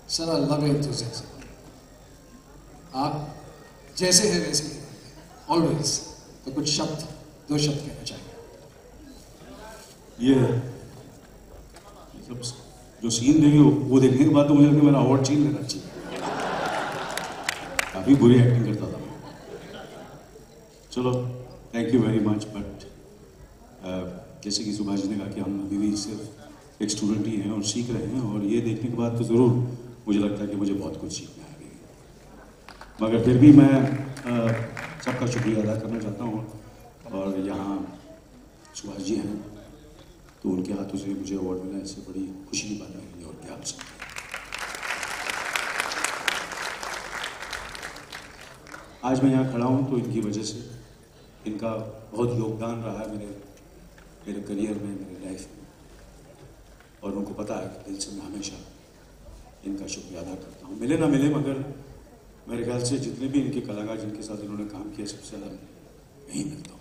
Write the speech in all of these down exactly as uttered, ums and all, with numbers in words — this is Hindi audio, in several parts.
Sir I love enthusiasm. आप जैसे हैं वैसे ही ऑलवेज। तो कुछ शब्द, दो शब्द कहना चाहिए। ये मतलब जो सीन देंगे वो देखने के बाद तो मुझे लगता है मेरा अवार्ड छीन लेना चाहिए। काफी बुरी एक्टिंग करता था मैं। चलो thank you very much. But जैसे कि सुभाष जी ने कहा कि हम अभी भी सिर्फ एक स्टूडेंट ही हैं और सीख रहे हैं, और ये देखने के बाद तो ज़रूर मुझे लगता है कि मुझे बहुत कुछ सीखना है अभी। मगर फिर भी मैं सबका शुक्रिया अदा करना चाहता हूँ। और यहाँ सुभाष जी हैं तो उनके हाथों से मुझे अवार्ड मिला, इससे बड़ी खुशी की बात नहीं और क्या हो सकती है। आज मैं यहाँ खड़ा हूँ तो इनकी वजह से, इनका बहुत योगदान रहा है मेरे मेरे करियर में, मेरे लाइफ में, और उनको पता है कि दिल से मैं हमेशा इनका शुक्रिया अदा करता हूँ। मिले ना मिले मगर मेरे ख्याल से जितने भी इनके कलाकार जिनके साथ इन्होंने काम किया सबसे ज़्यादा यही मिलता हूँ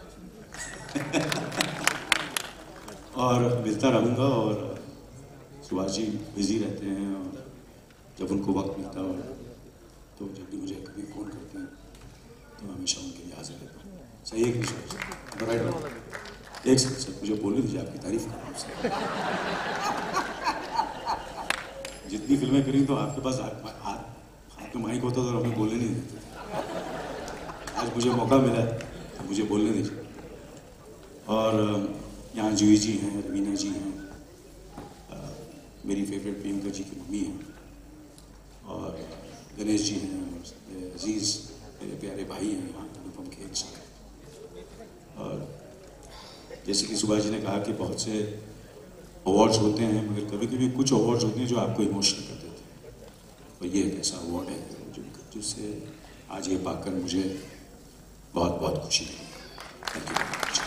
और मिलता रहूँगा। और सुभाष जी बिजी रहते हैं और जब उनको वक्त मिलता है तो जब भी मुझे कभी फ़ोन करते हैं तो हमेशा उनके लिए हाजिर रहता हूँ। सही है कि राइट? एक सेकंड सर, मुझे बोलने दीजिए, आपकी तारीफ कर रहा हूँ सर। जितनी फिल्में करी तो आपके पास हाथ हाथ में माइक होता तो हमें बोलने नहीं देते थे। आज मुझे मौका मिला है तो मुझे बोलने दीजिए। और यहाँ जूही जी हैं, रवीना जी हैं, मेरी फेवरेट प्रियंका जी की मम्मी हैं, और गणेश जी हैं, और अजीज़ मेरे प्यारे भाई हैं यहाँ अनुपम के एक साथ। और जैसे कि सुभाष जी ने कहा कि बहुत से अवार्ड्स होते हैं मगर कभी कभी कुछ अवार्ड्स होते हैं जो आपको इमोशनल कर देते हैं, और ये एक ऐसा अवार्ड है जिससे आज ये पाकर मुझे बहुत बहुत खुशी मिली। Thank you very much.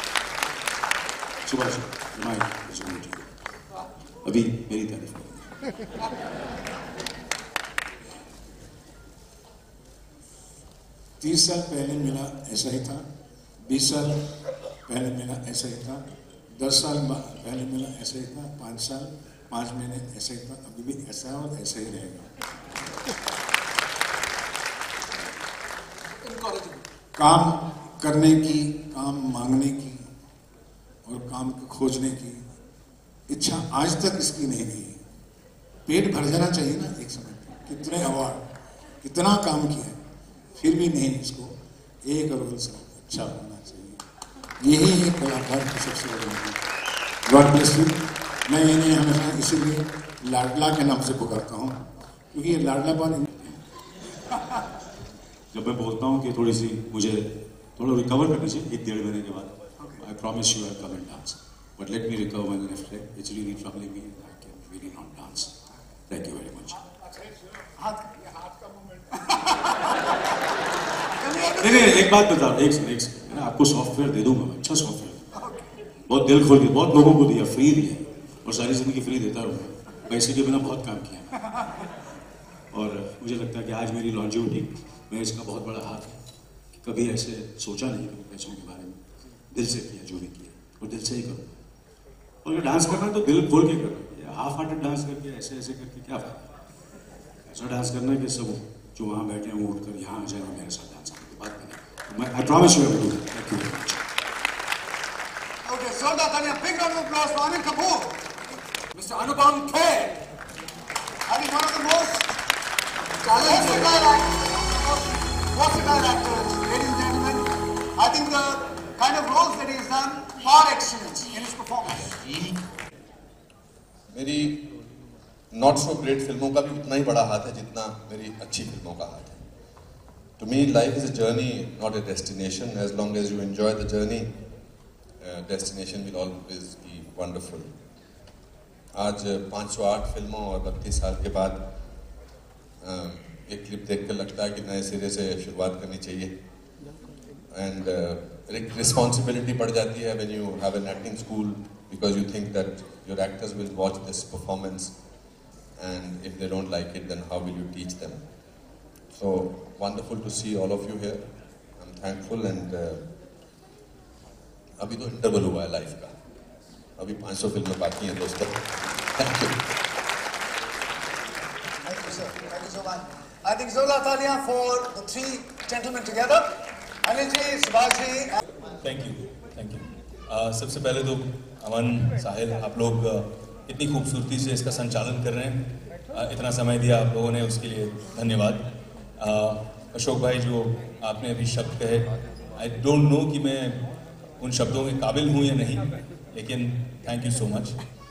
Subhash ji अभी मेरी तारीफ करेंगे। तीस साल पहले मिला ऐसा ही था, बीस साल पहले मिला ऐसा ही था, दस साल पहले मिला ऐसा ही था, पाँच साल पाँच महीने ऐसा ही था, अभी भी ऐसा है और ऐसा ही रहेगा। काम करने की, काम मांगने की और काम को खोजने की इच्छा आज तक इसकी नहीं गई। पेट भर जाना चाहिए ना एक समय पे। कितने अवार्ड, कितना काम किया, फिर भी नहीं, इसको एक रोल से अच्छा होना चाहिए। यही है कलाकार की सबसे बड़ी मेहनत। God bless you. मैं इन्हें हमेशा इसीलिए लाडला के नाम से पुकारता हूँ क्योंकि ये लाडलापन। जब मैं बोलता हूँ कि थोड़ी सी मुझे थोड़ा रिकवर करनी चाहिए एक डेढ़ महीने के बाद, I promise you I come and dance, but let me recover when after it's really troubling me, I can really not dance. Thank you very much. नहीं नहीं एक बात बता, एक सेकंड एक सेकंड मैं आपको सॉफ्टवेयर दे दूंगा, अच्छा सॉफ्टवेयर, बहुत दिल खोल के, बहुत लोगों को दिया, फ्री दिया, और सारी जिंदगी फ्री देता रहूँगा। पैसे के बिना बहुत काम किया और मुझे लगता है कि आज मेरी लॉन्जिविटी में इसका बहुत बड़ा हाथ है। कभी ऐसे सोचा नहीं कभी पैसों के बारे में, दिल से किया जो भी किया और दिल से ही करो। और अगर डांस करना है तो दिल खोल के करो, हाफ हार्टेड डांस करके ऐसे ऐसे करके क्या फायदा। ऐसा डांस करना है कि सब जो वहाँ बैठे हैं वो उठकर यहाँ आ जाए और मेरे साथ डांस करने की बात करें। मैं I promise you I will do that. Thank you very much. Okay, जोरदार तालियां, big round of applause for Anil Kapoor, mister Anupam Kher. I think one of the most versatile actors, ladies and gentlemen. I think the kind of roles that he's done, far excellent in his performance. मेरी नॉट सो ग्रेट फिल्मों का भी उतना ही बड़ा हाथ है जितना मेरी अच्छी फिल्मों का हाथ है। To me, life is a journey, not a destination. As long as you enjoy the journey, uh, destination will always be wonderful. आज पाँच सौ आठ फिल्मों और बत्तीस साल के बाद एक क्लिप देखकर लगता है कि नए सिरे से शुरुआत करनी चाहिए, एंड एक रिस्पॉन्सिबिलिटी पड़ जाती है when you have an acting school, because you think that your actors will watch this performance and if they don't like it then how will you teach them. So wonderful to see all of you here, I am thankful. And अभी तो इंटरवल हुआ है लाइफ का, अभी पाँच सौ फिल्में बाकी हैं दोस्तों। Thank you. you, sir. Thank you so much. I think Zola Talia for the three gentlemen together. Anil ji, Subhash ji. Thank you, thank you. Uh, सबसे पहले तो अमन, साहिल, आप लोग uh, इतनी खूबसूरती से इसका संचालन कर रहे हैं, uh, इतना समय दिया आप लोगों ने, उसके लिए धन्यवाद। uh, अशोक भाई, जो आपने अभी शब्द कहे, आई डोंट नो कि मैं उन शब्दों के काबिल हूँ या नहीं, लेकिन thank you so much.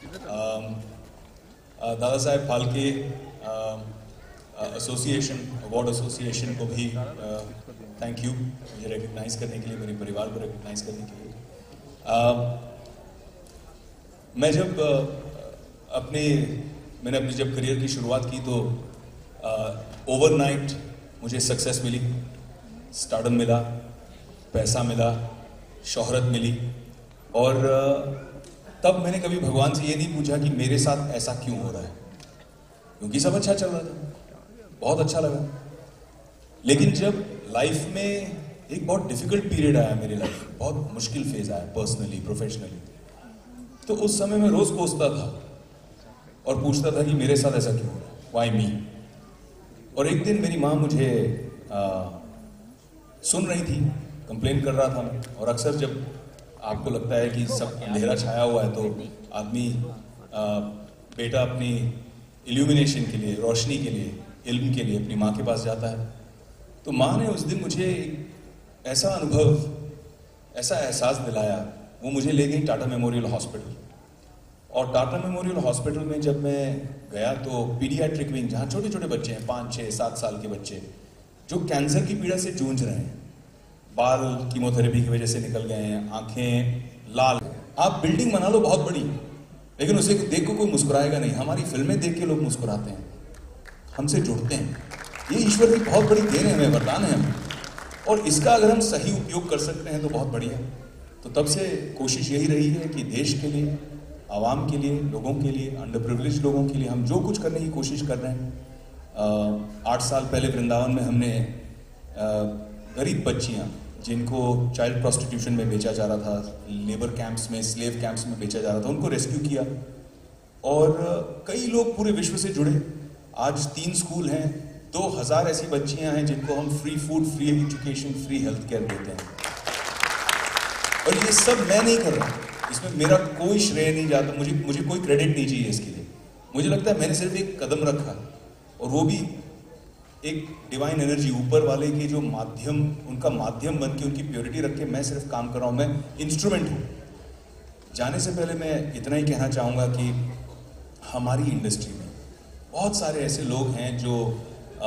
Dada Saheb Phalke association, award association को भी थैंक यू मुझे रिकग्नाइज करने के लिए, मेरे परिवार को रिकग्नाइज करने के लिए। uh, मैं जब uh, अपने मैंने अपनी जब करियर की शुरुआत की तो ओवरनाइट uh, मुझे सक्सेस मिली, स्टारडम मिला, पैसा मिला, शोहरत मिली, और तब मैंने कभी भगवान से ये नहीं पूछा कि मेरे साथ ऐसा क्यों हो रहा है, क्योंकि सब अच्छा चल रहा था, बहुत अच्छा लगा। लेकिन जब लाइफ में एक बहुत डिफिकल्ट पीरियड आया, मेरी लाइफ में बहुत मुश्किल फेज आया, पर्सनली, प्रोफेशनली, तो उस समय मैं रोज कोसता था और पूछता था कि मेरे साथ ऐसा क्यों हो रहा है, व्हाई मी। और एक दिन मेरी माँ मुझे आ, सुन रही थी, कंप्लेन कर रहा था मैं, और अक्सर जब आपको लगता है कि सब अंधेरा छाया हुआ है तो आदमी आ, बेटा अपनी इल्यूमिनेशन के लिए, रोशनी के लिए, इल्म के लिए अपनी माँ के पास जाता है। तो माँ ने उस दिन मुझे ऐसा अनुभव, ऐसा एहसास दिलाया, वो मुझे ले गई टाटा मेमोरियल हॉस्पिटल। और टाटा मेमोरियल हॉस्पिटल में जब मैं गया तो पीडियाट्रिक विंग, जहाँ छोटे छोटे बच्चे हैं, पाँच छः सात साल के बच्चे जो कैंसर की पीड़ा से जूझ रहे हैं, बाल कीमोथेरेपी की वजह से निकल गए हैं, आंखें लाल। आप बिल्डिंग बना लो बहुत बड़ी, लेकिन उसे देख को कोई मुस्कुराएगा नहीं। हमारी फिल्में देख के लोग मुस्कुराते हैं, हमसे जुड़ते हैं। ये ईश्वर की बहुत बड़ी देन है हमें, वरदान है हमें, और इसका अगर हम सही उपयोग कर सकते हैं तो बहुत बढ़िया। तो तब से कोशिश यही रही है कि देश के लिए, आवाम के लिए, लोगों के लिए, अंडर प्रिविलेज लोगों के लिए हम जो कुछ करने की कोशिश कर रहे हैं। आठ साल पहले वृंदावन में हमने गरीब बच्चियाँ जिनको चाइल्ड प्रोस्टिट्यूशन में बेचा जा रहा था, लेबर कैंप्स में, स्लेव कैंप्स में बेचा जा रहा था, उनको रेस्क्यू किया, और कई लोग पूरे विश्व से जुड़े। आज तीन स्कूल हैं, दो हजार ऐसी बच्चियां हैं जिनको हम free food, free education, free health care देते हैं। और ये सब मैं नहीं कर रहा, इसमें मेरा कोई श्रेय नहीं जाता, मुझे मुझे कोई क्रेडिट नहीं चाहिए इसके लिए। मुझे लगता है मैंने सिर्फ एक कदम रखा, और वो भी एक डिवाइन एनर्जी, ऊपर वाले के जो माध्यम, उनका माध्यम बन के, उनकी प्योरिटी रख के मैं सिर्फ काम कर रहा हूँ, मैं इंस्ट्रूमेंट हूँ। जाने से पहले मैं इतना ही कहना चाहूँगा कि हमारी इंडस्ट्री में बहुत सारे ऐसे लोग हैं जो आ,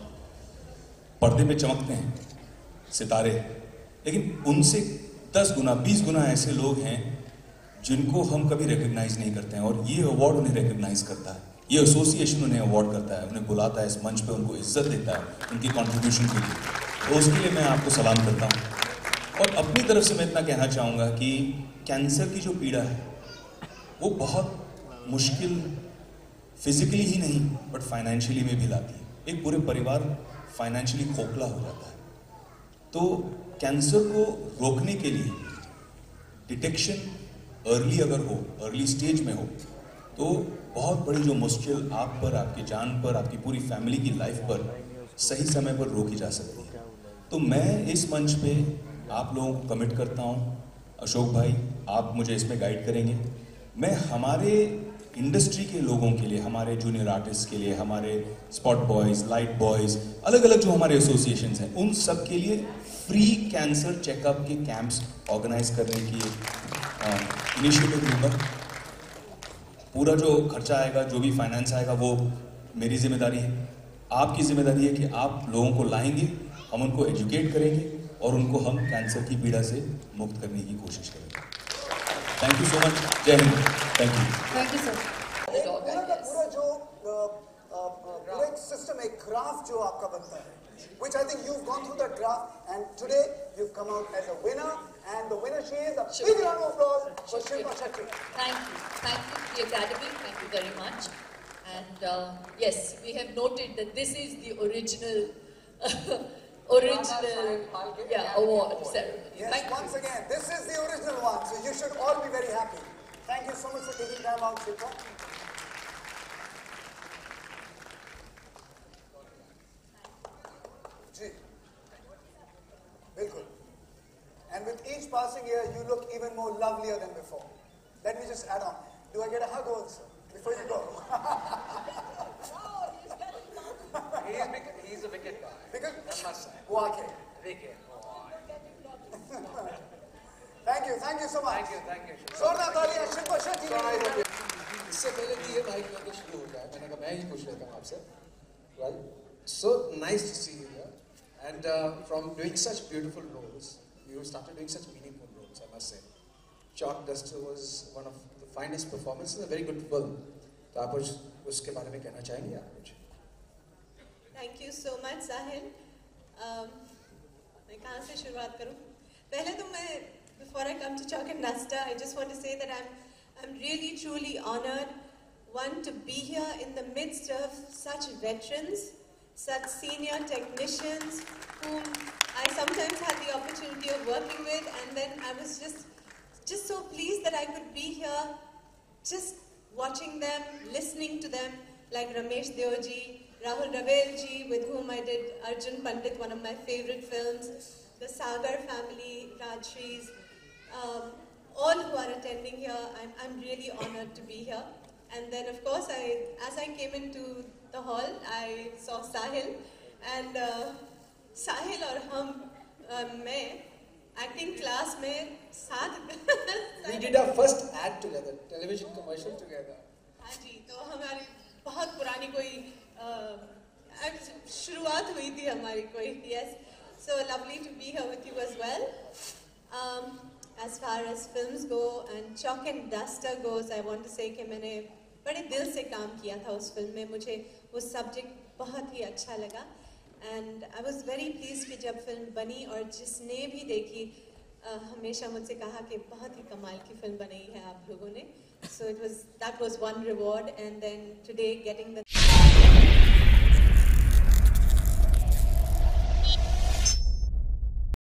पर्दे पे चमकते हैं, सितारे, लेकिन उनसे दस गुना, बीस गुना ऐसे लोग हैं जिनको हम कभी रिकग्नाइज नहीं करते हैं, और ये अवार्ड उन्हें रिकग्नाइज करता है, ये एसोसिएशन उन्हें अवार्ड करता है, उन्हें बुलाता है इस मंच पे, उनको इज्जत देता है उनकी कंट्रीब्यूशन के लिए। तो उसके लिए मैं आपको सलाम करता हूँ। और अपनी तरफ से मैं इतना कहना चाहूँगा कि कैंसर की जो पीड़ा है वो बहुत मुश्किल, फिजिकली ही नहीं बट फाइनेंशियली में भी लाती है। एक पूरे परिवार फाइनेंशियली खोखला हो जाता है। तो कैंसर को रोकने के लिए डिटेक्शन अर्ली अगर हो, अर्ली स्टेज में हो, तो बहुत बड़ी जो मुश्किल आप पर, आपकी जान पर, आपकी पूरी फैमिली की लाइफ पर सही समय पर रोकी जा सकती है। तो मैं इस मंच पे आप लोगों को कमिट करता हूँ, अशोक भाई आप मुझे इसमें गाइड करेंगे। मैं हमारे इंडस्ट्री के लोगों के लिए, हमारे जूनियर आर्टिस्ट के लिए, हमारे स्पॉट बॉयज़, लाइट बॉयज़, अलग अलग जो हमारे एसोसिएशंस हैं, उन सब के लिए फ्री कैंसर चेकअप के कैंप्स ऑर्गेनाइज करने की इनिशिएटिव लूँगा। पूरा जो खर्चा आएगा, जो भी फाइनेंस आएगा, वो मेरी जिम्मेदारी है। आपकी जिम्मेदारी है कि आप लोगों को लाएंगे, हम उनको एजुकेट करेंगे और उनको हम कैंसर की पीड़ा से मुक्त करने की कोशिश करेंगे। Thank you so much. जय हिंद। Thank you. Thank you sir. पूरा पूरा जो पूरा एक सिस्टम, एक ग्राफ जो आपका बनता है, which I think you've gone through that graph, and today you've come out as a winner, and the winner she is. A big round of applause for Shilpa Shetty. Thank you. Thank you, the Academy. Thank you very much. And uh, yes, we have noted that this is the original, original, yeah, award ceremony. Yes, Thank once you. again, this is the original one, so you should all be very happy. Thank you so much for taking time out, Shilpa. passing here, you look even more lovelier than before. Let me just add on. Do I get a hug also before you go? he's, big, he's a wicked guy. Because I must say. Wake. Wicked. Thank you, thank you so much. Thank you, thank you. जोरदार तालियां शिल्पा शेट्टी के लिए। इससे पहले कि ये माइक लेके शुरू हो जाए मैंने कहा मैं ही पूछ लेता हूँ आपसे right so nice to see you here and uh, from doing such beautiful roles you started doing such meaningful roles I must say Chalk Duster was one of the finest performances a very good film तो आप उस उसके बारे में कहना चाहेंगे आप कुछ Thank you so much Sahil um, मैं कहाँ से शुरुआत करूँ पहले तो मैं before I come to Chalk and Duster I just want to say that I'm I'm really truly honored one to be here in the midst of such veterans, such senior technicians whom I sometimes had the opportunity of working with and then I was just just so pleased that I could be here just watching them, listening to them like Ramesh Deoji, Rahul Ravelji with whom I did Arjun Pandit, one of my favorite films, the Sagar family, Rajshrees, um, all who are attending here, I'm, I'm really honored to be here. And then of course, I, as I came into the hall, I saw Sahil and uh, Sahil और हम uh, मैं acting class में साथ We did our first ad together, television commercial together. हाँ जी, तो हमारी बहुत पुरानी कोई uh, शुरुआत हुई थी हमारी कोई yes. So lovely to be here with you as well. Um, As far as films go and Chalk and Duster goes, I want to say कि मैंने बड़े दिल से काम किया था उस फिल्म में मुझे वो सब्जेक्ट बहुत ही अच्छा लगा and I was very pleased कि जब फिल्म बनी और जिसने भी देखी uh, हमेशा मुझसे कहा कि बहुत ही कमाल की फिल्म बनाई है आप लोगों ने so it was that was one reward and then today getting the